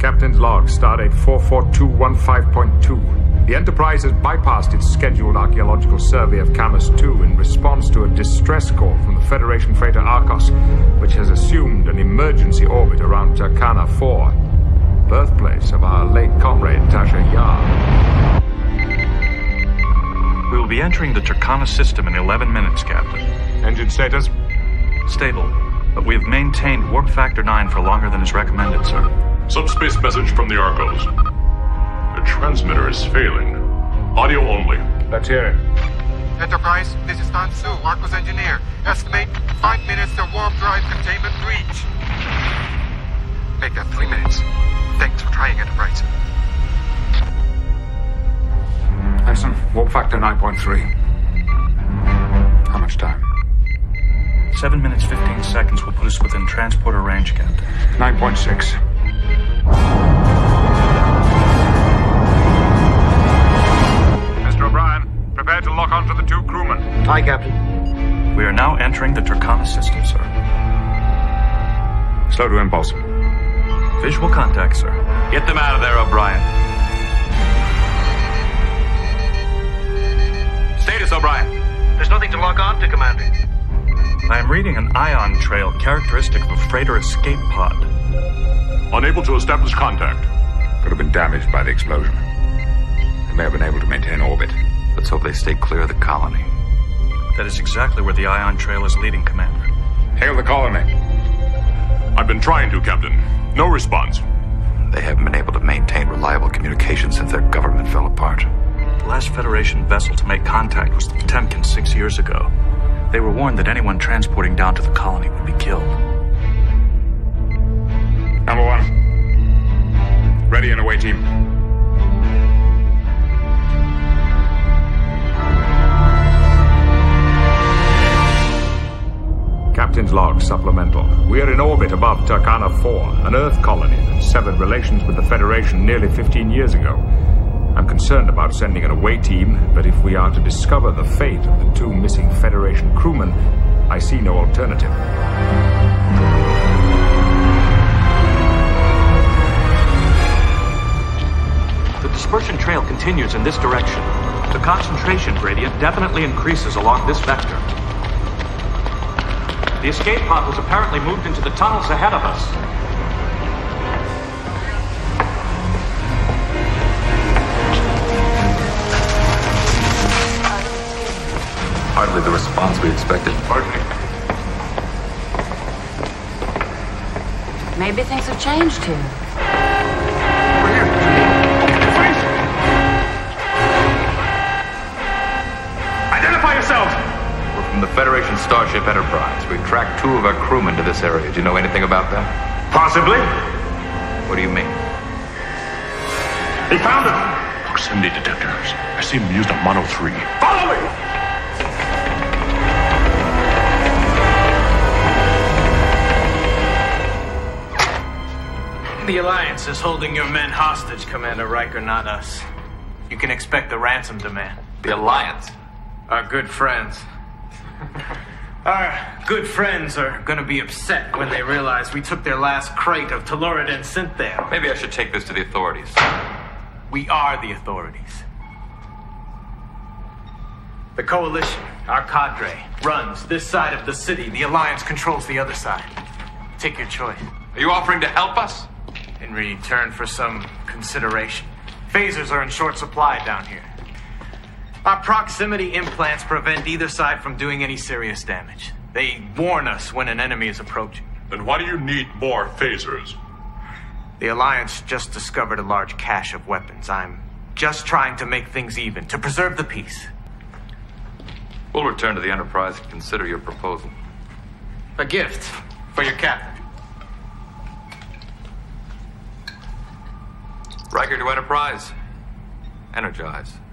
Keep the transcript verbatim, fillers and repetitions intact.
Captain's log, stardate four four two one five point two. The Enterprise has bypassed its scheduled archaeological survey of Camus two in response to a distress call from the Federation freighter Arcos, which has assumed an emergency orbit around Turkana four, birthplace of our late comrade Tasha Yar. We will be entering the Turkana system in eleven minutes, Captain. Engine status? Stable, but we have maintained warp factor nine for longer than is recommended, sir. Subspace message from the Arcos. The transmitter is failing. Audio only. Let's hear it. Enterprise, this is Tan Su, Arcos engineer. Estimate five minutes to warp drive containment breach. Make that three minutes. Thanks for trying, Enterprise. Listen, warp factor nine point three. How much time? Seven minutes, fifteen seconds will put us within transporter range, Captain. nine point six. Mister O'Brien, prepare to lock onto the two crewmen. Aye, Captain. We are now entering the Turkana system, sir. Slow to impulse. Visual contact, sir. Get them out of there, O'Brien. Status, O'Brien. There's nothing to lock on to, Commander. I am reading an ion trail characteristic of a freighter escape pod. Unable to establish contact. Could have been damaged by the explosion. They may have been able to maintain orbit. Let's hope they stay clear of the colony. That is exactly where the ion trail is leading, Commander. Hail the colony. I've been trying to, Captain. No response. They haven't been able to maintain reliable communication since their government fell apart. The last Federation vessel to make contact was the Potemkin six years ago. They were warned that anyone transporting down to the colony would be killed. Number one. Ready and away, team. Captain's log supplemental. We are in orbit above Turkana four, an Earth colony that severed relations with the Federation nearly fifteen years ago. I'm concerned about sending an away team, but if we are to discover the fate of the two missing Federation crewmen, I see no alternative. The dispersion trail continues in this direction. The concentration gradient definitely increases along this vector. The escape pod was apparently moved into the tunnels ahead of us. Hardly the response we expected. Pardon me. Maybe things have changed here. Over here. Freeze! Identify yourselves! We're from the Federation Starship Enterprise. We've tracked two of our crewmen to this area. Do you know anything about them? Possibly. What do you mean? They found them. Proximity detectors. I see them used on Mono three. Follow me! The Alliance is holding your men hostage, Commander Riker, not us. You can expect a ransom demand. The Alliance? Our good friends. Our good friends are gonna be upset when they realize we took their last crate of Telluridan synthale. Maybe I should take this to the authorities. We are the authorities. The Coalition, our cadre, runs this side of the city. The Alliance controls the other side. Take your choice. Are you offering to help us? In return for some consideration. Phasers are in short supply down here. Our proximity implants prevent either side from doing any serious damage. They warn us when an enemy is approaching. Then why do you need more phasers? The Alliance just discovered a large cache of weapons. I'm just trying to make things even, to preserve the peace. We'll return to the Enterprise and consider your proposal. A gift for your captain. Riker to Enterprise. Energize.